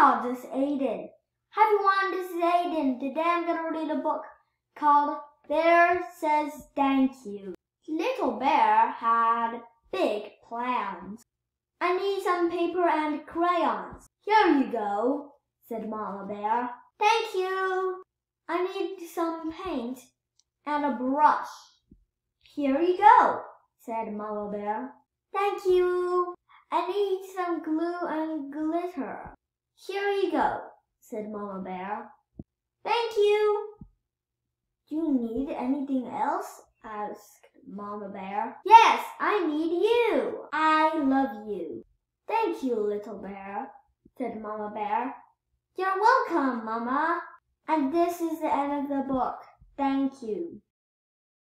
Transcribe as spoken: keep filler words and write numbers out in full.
Wow, this is Ayden. Hi everyone, this is Ayden. Today I'm going to read a book called Bear Says Thank You. Little Bear had big plans. I need some paper and crayons. Here you go, said Mama Bear. Thank you. I need some paint and a brush. Here you go, said Mama Bear. Thank you. I need some glue and glitter. Here you go, said Mama Bear. Thank you. Do you need anything else? Asked Mama Bear. Yes, I need you. I love you. Thank you, Little Bear, said Mama Bear. You're welcome, Mama. And this is the end of the book. Thank you.